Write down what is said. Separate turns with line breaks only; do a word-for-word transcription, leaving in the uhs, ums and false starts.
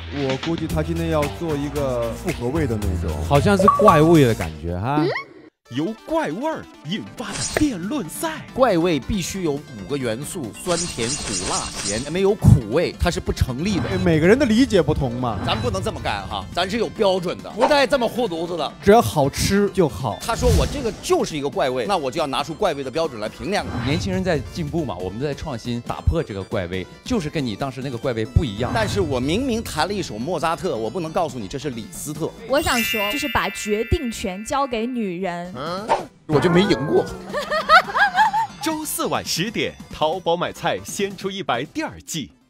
我估计他今天要做一个复合味的那种，
好像是怪味的感觉哈。嗯，
由怪味儿引发的辩论赛，
怪味必须有五个元素：酸、甜、苦、辣、咸，没有苦味它是不成立的。
每个人的理解不同嘛，
咱不能这么干哈，咱是有标准的，不带这么护犊子的。
只要好吃就好。
他说我这个就是一个怪味，那我就要拿出怪味的标准来评量它。
年轻人在进步嘛，我们在创新，打破这个怪味，就是跟你当时那个怪味不一样。
但是我明明弹了一首莫扎特，我不能告诉你这是李斯特。
我想说，就是把决定权交给女人。嗯，
我就没赢过。
周四晚十点，淘宝买菜先出一百第二季。